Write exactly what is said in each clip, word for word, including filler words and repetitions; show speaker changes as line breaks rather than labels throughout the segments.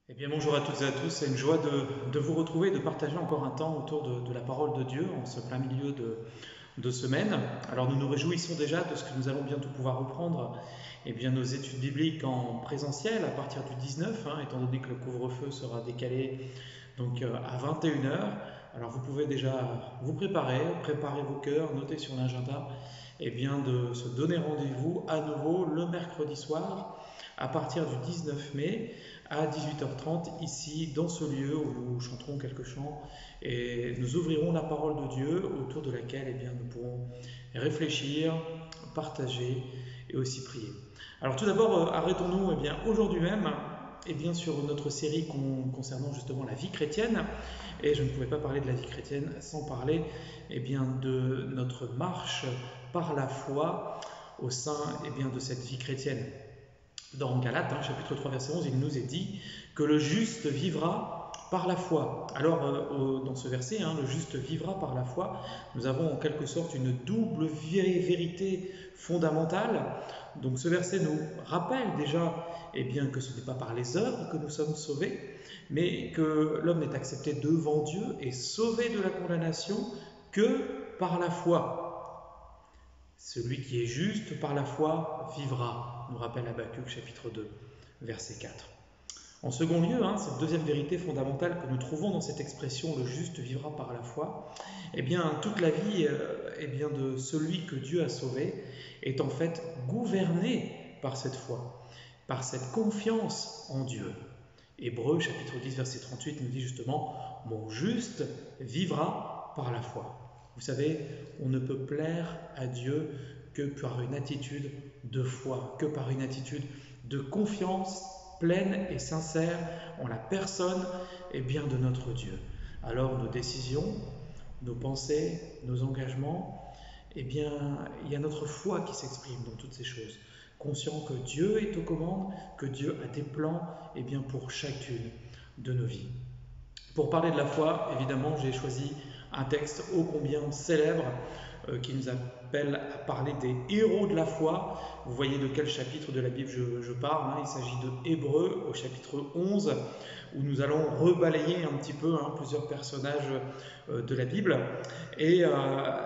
Eh bien, bonjour à toutes et à tous, c'est une joie de, de vous retrouver, de partager encore un temps autour de, de la parole de Dieu en ce plein milieu de, de semaine. Alors nous nous réjouissons déjà de ce que nous allons bientôt pouvoir reprendre eh bien, nos études bibliques en présentiel à partir du dix-neuf, hein, étant donné que le couvre-feu sera décalé donc, euh, à vingt et une heures. Alors vous pouvez déjà vous préparer, préparer vos cœurs, noter sur l'agenda eh bien, de se donner rendez-vous à nouveau le mercredi soir à partir du dix-neuf mai à dix-huit heures trente ici dans ce lieu où nous chanterons quelques chants et nous ouvrirons la parole de Dieu autour de laquelle eh bien, nous pourrons réfléchir, partager et aussi prier. Alors tout d'abord, arrêtons-nous eh bien, aujourd'hui même eh bien, sur notre série con concernant justement la vie chrétienne. Et je ne pouvais pas parler de la vie chrétienne sans parler eh bien, de notre marche par la foi au sein eh bien, de cette vie chrétienne. Dans Galates, hein, chapitre trois, verset onze, il nous est dit que le juste vivra par la foi. Alors, euh, dans ce verset, hein, le juste vivra par la foi, nous avons en quelque sorte une double vérité fondamentale. Donc, ce verset nous rappelle déjà eh bien, que ce n'est pas par les œuvres que nous sommes sauvés, mais que l'homme n'est accepté devant Dieu et sauvé de la condamnation que par la foi. Celui qui est juste par la foi vivra, nous rappelle Habakkuk chapitre deux, verset quatre. En second lieu, hein, cette deuxième vérité fondamentale que nous trouvons dans cette expression « le juste vivra par la foi », eh bien, toute la vie euh, eh bien, de celui que Dieu a sauvé est en fait gouvernée par cette foi, par cette confiance en Dieu. Hébreux chapitre dix, verset trente-huit nous dit justement « mon juste vivra par la foi ». Vous savez, on ne peut plaire à Dieu que par une attitude de foi, que par une attitude de confiance pleine et sincère en la personne et bien de notre Dieu. Alors nos décisions, nos pensées, nos engagements, eh bien, il y a notre foi qui s'exprime dans toutes ces choses. Conscient que Dieu est aux commandes, que Dieu a des plans eh bien, pour chacune de nos vies. Pour parler de la foi, évidemment, j'ai choisi un texte ô combien célèbre euh, qui nous appelle à parler des héros de la foi. Vous voyez de quel chapitre de la Bible je, je parle, hein. Il s'agit de Hébreux au chapitre onze, où nous allons rebalayer un petit peu hein, plusieurs personnages euh, de la Bible. Et euh,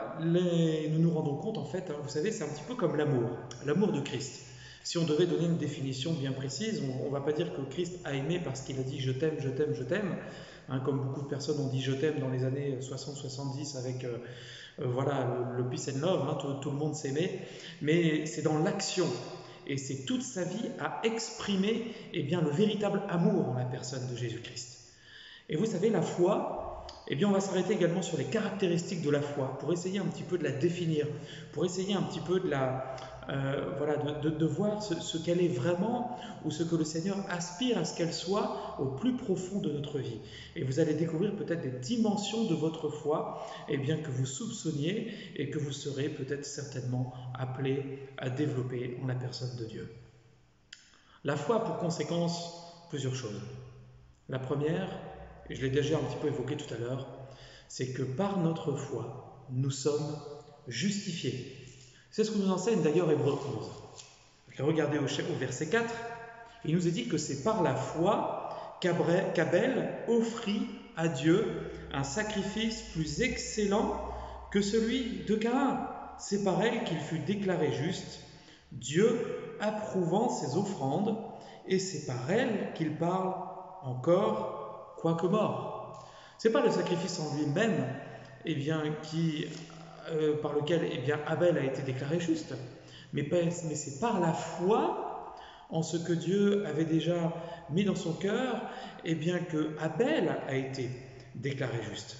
les, nous nous rendons compte, en fait, hein, vous savez, c'est un petit peu comme l'amour, l'amour de Christ. Si on devait donner une définition bien précise, on ne va pas dire que Christ a aimé parce qu'il a dit « je t'aime, je t'aime, je t'aime », hein, comme beaucoup de personnes ont dit « je t'aime » dans les années soixante soixante-dix avec euh, euh, voilà, le, le peace and love, hein, tout, tout le monde s'aimait, mais c'est dans l'action. Et c'est toute sa vie à exprimer eh bien, le véritable amour en la personne de Jésus-Christ. Et vous savez, la foi, eh bien, on va s'arrêter également sur les caractéristiques de la foi, pour essayer un petit peu de la définir, pour essayer un petit peu de la... Euh, voilà, de, de, de voir ce, ce qu'elle est vraiment ou ce que le Seigneur aspire à ce qu'elle soit au plus profond de notre vie. Et vous allez découvrir peut-être des dimensions de votre foi eh bien, que vous soupçonniez et que vous serez peut-être certainement appelé à développer en la personne de Dieu. La foi a pour conséquence plusieurs choses. La première, et je l'ai déjà un petit peu évoqué tout à l'heure, c'est que par notre foi, nous sommes justifiés. C'est ce que nous enseigne d'ailleurs Hébreux onze. Regardez au verset quatre, il nous est dit que c'est par la foi qu'Abel offrit à Dieu un sacrifice plus excellent que celui de Caïn. C'est par elle qu'il fut déclaré juste, Dieu approuvant ses offrandes, et c'est par elle qu'il parle encore, quoique mort. Ce n'est pas le sacrifice en lui-même eh bien, qui... Euh, par lequel eh bien, Abel a été déclaré juste, mais, mais c'est par la foi en ce que Dieu avait déjà mis dans son cœur, eh bien que Abel a été déclaré juste.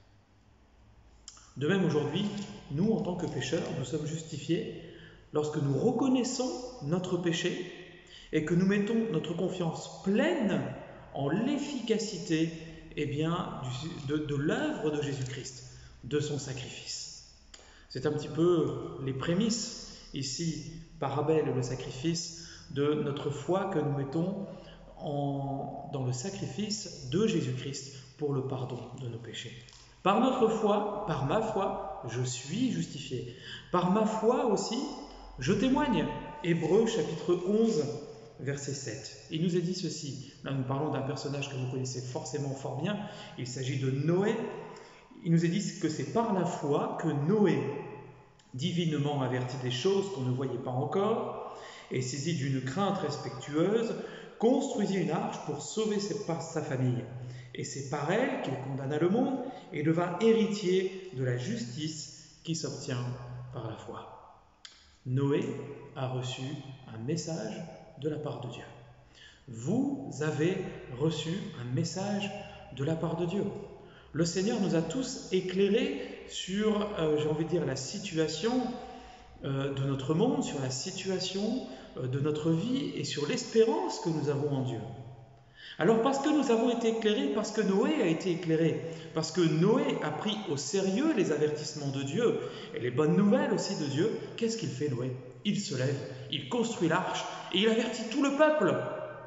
De même aujourd'hui, nous en tant que pécheurs, nous sommes justifiés lorsque nous reconnaissons notre péché et que nous mettons notre confiance pleine en l'efficacité eh bien, du, de, de l'œuvre de Jésus-Christ, de son sacrifice. C'est un petit peu les prémices, ici, par Abel, le sacrifice, de notre foi que nous mettons en, dans le sacrifice de Jésus-Christ pour le pardon de nos péchés. Par notre foi, par ma foi, je suis justifié. Par ma foi aussi, je témoigne. Hébreux chapitre onze, verset sept. Il nous est dit ceci. Là, nous parlons d'un personnage que vous connaissez forcément fort bien. Il s'agit de Noé. Il nous est dit que c'est par la foi que Noé, divinement averti des choses qu'on ne voyait pas encore, et saisi d'une crainte respectueuse, construisit une arche pour sauver sa famille. Et c'est par elle qu'il condamna le monde et devint héritier de la justice qui s'obtient par la foi. Noé a reçu un message de la part de Dieu. Vous avez reçu un message de la part de Dieu. Le Seigneur nous a tous éclairés sur, euh, j'ai envie de dire, la situation euh, de notre monde, sur la situation euh, de notre vie et sur l'espérance que nous avons en Dieu. Alors parce que nous avons été éclairés, parce que Noé a été éclairé, parce que Noé a pris au sérieux les avertissements de Dieu et les bonnes nouvelles aussi de Dieu, qu'est-ce qu'il fait Noé? Il se lève, il construit l'arche et il avertit tout le peuple.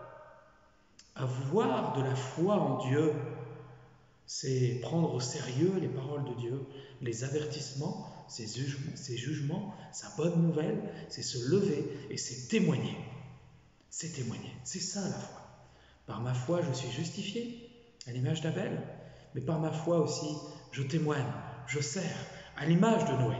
Avoir de la foi en Dieu, c'est prendre au sérieux les paroles de Dieu, les avertissements, ses jugements, ses jugements, sa bonne nouvelle, c'est se lever et c'est témoigner. C'est témoigner, c'est ça la foi. Par ma foi, je suis justifié, à l'image d'Abel, mais par ma foi aussi, je témoigne, je sers, à l'image de Noé.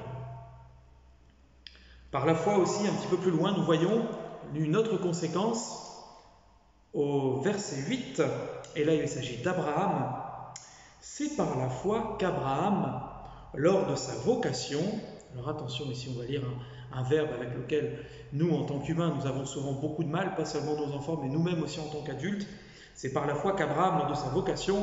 Par la foi aussi, un petit peu plus loin, nous voyons une autre conséquence au verset huit, et là il s'agit d'Abraham. C'est par la foi qu'Abraham, lors de sa vocation, alors attention ici on va lire un, un verbe avec lequel nous en tant qu'humains nous avons souvent beaucoup de mal, pas seulement nos enfants mais nous-mêmes aussi en tant qu'adultes, c'est par la foi qu'Abraham, lors de sa vocation,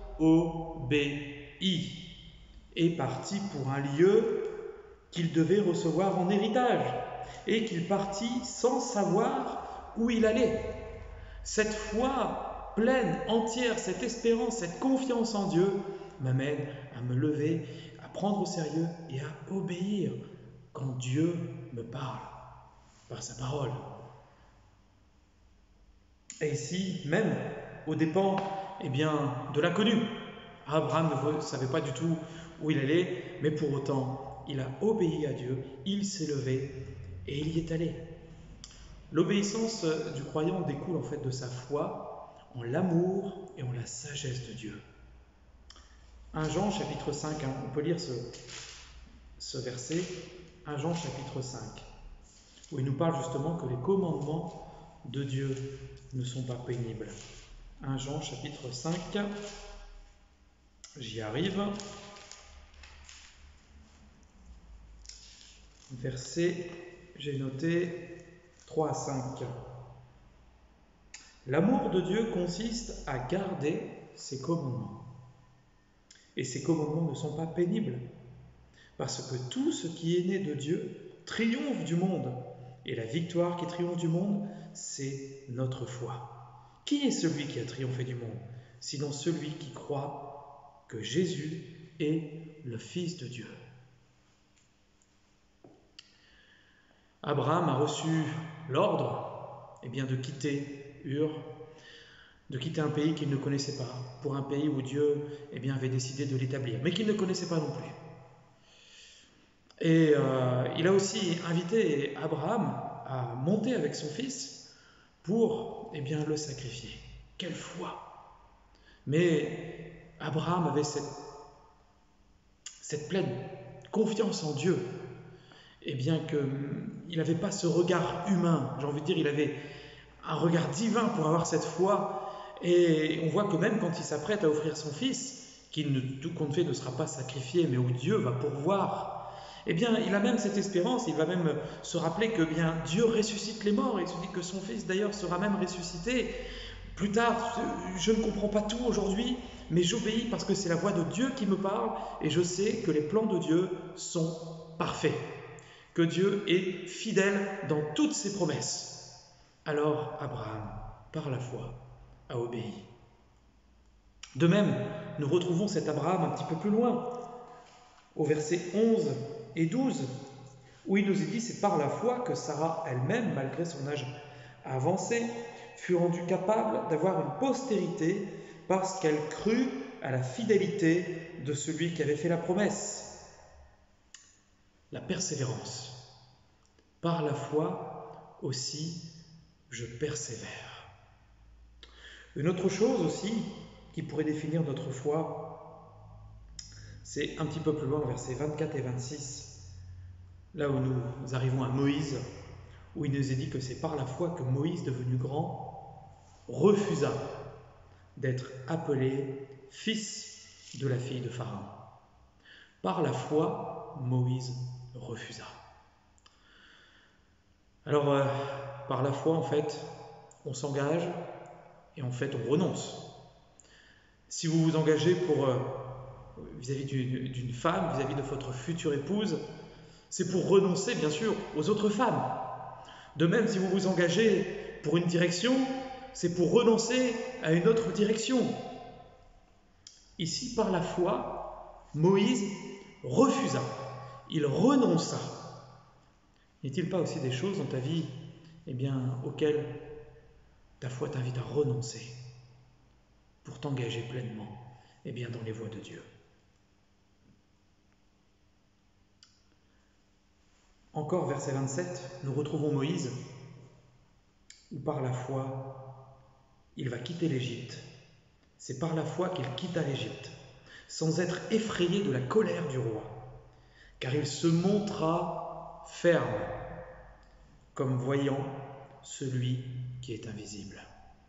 obéit, est parti pour un lieu qu'il devait recevoir en héritage et qu'il partit sans savoir où il allait. Cette foi pleine, entière, cette espérance, cette confiance en Dieu m'amène à me lever, à prendre au sérieux et à obéir quand Dieu me parle par sa parole. Et ici, même aux dépens eh bien, de l'inconnu. Abraham ne savait pas du tout où il allait, mais pour autant, il a obéi à Dieu, il s'est levé et il y est allé. L'obéissance du croyant découle en fait de sa foi en l'amour et en la sagesse de Dieu. premier Jean chapitre cinq, hein, on peut lire ce, ce verset, premier Jean chapitre cinq, où il nous parle justement que les commandements de Dieu ne sont pas pénibles. premier Jean chapitre cinq, j'y arrive, verset, j'ai noté trois à cinq. L'amour de Dieu consiste à garder ses commandements. Et ces commandements ne sont pas pénibles, parce que tout ce qui est né de Dieu triomphe du monde. Et la victoire qui triomphe du monde, c'est notre foi. Qui est celui qui a triomphé du monde, sinon celui qui croit que Jésus est le Fils de Dieu? Abraham a reçu l'ordre eh bien, de quitter Ur, de quitter un pays qu'il ne connaissait pas, pour un pays où Dieu eh bien, avait décidé de l'établir, mais qu'il ne connaissait pas non plus. Et euh, il a aussi invité Abraham à monter avec son fils pour eh bien, le sacrifier. Quelle foi! Mais Abraham avait cette, cette pleine confiance en Dieu, et bien qu'il n'avait pas ce regard humain, j'ai envie de dire, il avait un regard divin pour avoir cette foi, et on voit que même quand il s'apprête à offrir son fils, qui ne, tout compte fait ne sera pas sacrifié, mais où Dieu va pourvoir, eh bien il a même cette espérance, il va même se rappeler que bien Dieu ressuscite les morts, et il se dit que son fils d'ailleurs sera même ressuscité. Plus tard, je ne comprends pas tout aujourd'hui, mais j'obéis parce que c'est la voix de Dieu qui me parle, et je sais que les plans de Dieu sont parfaits, que Dieu est fidèle dans toutes ses promesses. Alors Abraham, par la foi, a obéi. De même, nous retrouvons cet Abraham un petit peu plus loin, au verset onze et douze, où il nous est dit, c'est par la foi que Sarah elle-même, malgré son âge avancé, fut rendue capable d'avoir une postérité parce qu'elle crut à la fidélité de celui qui avait fait la promesse. La persévérance. Par la foi aussi, je persévère. Une autre chose aussi qui pourrait définir notre foi, c'est un petit peu plus loin, versets vingt-quatre et vingt-six, là où nous arrivons à Moïse, où il nous est dit que c'est par la foi que Moïse, devenu grand, refusa d'être appelé fils de la fille de Pharaon. Par la foi, Moïse refusa. Alors, euh, par la foi, en fait, on s'engage et en fait, on renonce. Si vous vous engagez pour euh, vis-à-vis d'une, d'une femme, vis-à-vis de votre future épouse, c'est pour renoncer, bien sûr, aux autres femmes. De même, si vous vous engagez pour une direction, c'est pour renoncer à une autre direction. Ici, par la foi, Moïse refusa, il renonça. N'est-il pas aussi des choses dans ta vie, eh bien, auxquelles ta foi t'invite à renoncer pour t'engager pleinement, eh bien, dans les voies de Dieu? Encore, verset vingt-sept, nous retrouvons Moïse, où par la foi, il va quitter l'Égypte. C'est par la foi qu'il quitta l'Égypte, sans être effrayé de la colère du roi, car il se montra ferme, comme voyant celui qui est invisible.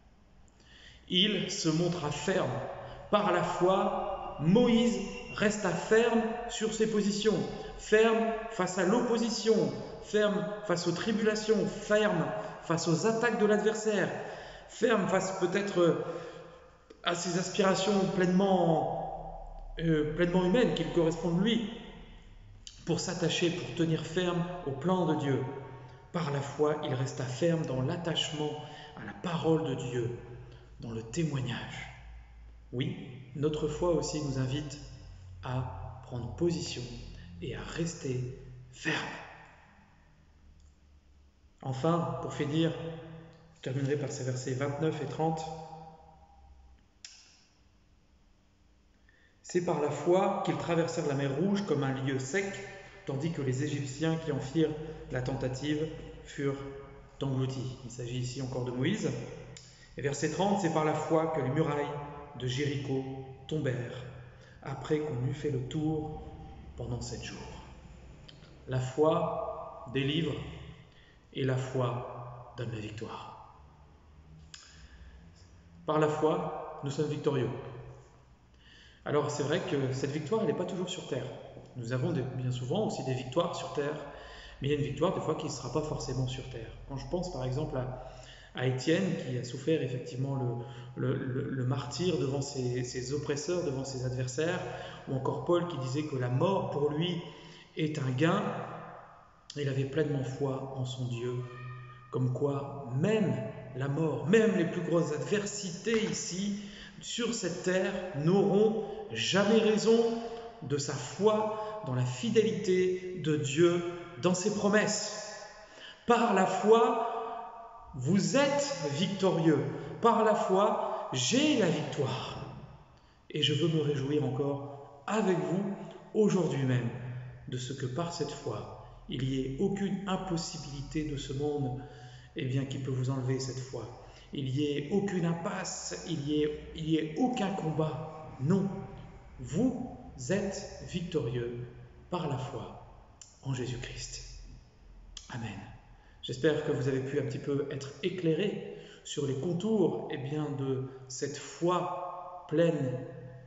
Il se montra ferme. Par la foi, Moïse resta ferme sur ses positions, ferme face à l'opposition, ferme face aux tribulations, ferme face aux attaques de l'adversaire, ferme face peut-être à ses aspirations pleinement, euh, pleinement humaines qui lui correspondent lui, pour s'attacher, pour tenir ferme au plan de Dieu. Par la foi, il resta ferme dans l'attachement à la parole de Dieu, dans le témoignage. Oui, notre foi aussi nous invite à prendre position et à rester ferme. Enfin, pour finir, je terminerai par ces versets vingt-neuf et trente. C'est par la foi qu'ils traversèrent la mer Rouge comme un lieu sec, tandis que les Égyptiens qui en firent la tentative furent engloutis. Il s'agit ici encore de Moïse. Et verset trente, c'est par la foi que les murailles de Jéricho tombèrent, après qu'on eut fait le tour pendant sept jours. La foi délivre et la foi donne la victoire. Par la foi, nous sommes victorieux. Alors c'est vrai que cette victoire, elle n'est pas toujours sur terre. Nous avons des, bien souvent aussi des victoires sur terre, mais il y a une victoire des fois qui ne sera pas forcément sur terre. Quand je pense par exemple à, à Étienne qui a souffert effectivement le, le, le, le martyre devant ses, ses oppresseurs, devant ses adversaires, ou encore Paul qui disait que la mort pour lui est un gain, il avait pleinement foi en son Dieu, comme quoi même la mort, même les plus grosses adversités ici, sur cette terre, n'auront jamais raison de sa foi dans la fidélité de Dieu, dans ses promesses. Par la foi, vous êtes victorieux. Par la foi, j'ai la victoire. Et je veux me réjouir encore avec vous aujourd'hui même de ce que par cette foi, il n'y ait aucune impossibilité de ce monde, eh bien, qui peut vous enlever cette foi. Il n'y ait aucune impasse, il n'y ait, il y ait aucun combat. Non, vous êtes victorieux par la foi en Jésus-Christ. Amen. J'espère que vous avez pu un petit peu être éclairés sur les contours eh bien, de cette foi pleine,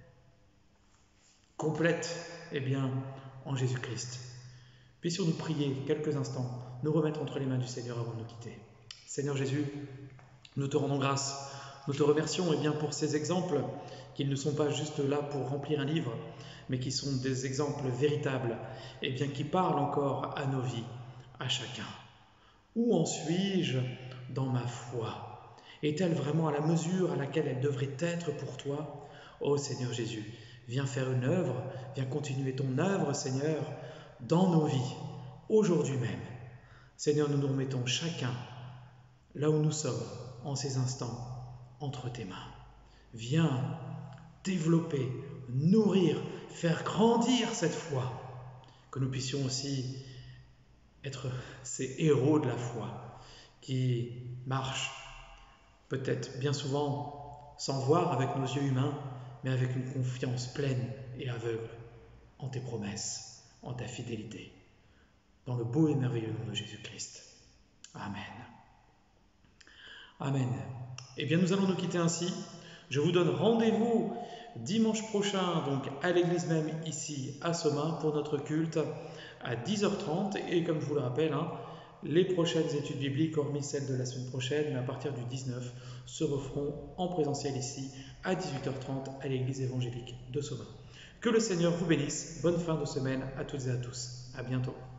complète eh bien, en Jésus-Christ. Puissions-nous prier quelques instants, nous remettre entre les mains du Seigneur avant de nous quitter. Seigneur Jésus, nous te rendons grâce, nous te remercions eh bien, pour ces exemples qui ne sont pas juste là pour remplir un livre, mais qui sont des exemples véritables, eh bien, qui parlent encore à nos vies, à chacun. Où en suis-je dans ma foi? Est-elle vraiment à la mesure à laquelle elle devrait être pour toi? Ô Seigneur Jésus, viens faire une œuvre, viens continuer ton œuvre, Seigneur, dans nos vies, aujourd'hui même. Seigneur, nous nous remettons chacun là où nous sommes, en ces instants, entre tes mains. Viens développer, nourrir, faire grandir cette foi, que nous puissions aussi être ces héros de la foi, qui marchent peut-être bien souvent sans voir avec nos yeux humains, mais avec une confiance pleine et aveugle en tes promesses, en ta fidélité, dans le beau et merveilleux nom de Jésus-Christ. Amen. Amen. Eh bien, nous allons nous quitter ainsi. Je vous donne rendez-vous dimanche prochain, donc à l'église même ici à Somain, pour notre culte à dix heures trente. Et comme je vous le rappelle, hein, les prochaines études bibliques, hormis celles de la semaine prochaine, mais à partir du dix-neuf, se referont en présentiel ici à dix-huit heures trente à l'église évangélique de Somain. Que le Seigneur vous bénisse. Bonne fin de semaine à toutes et à tous. À bientôt.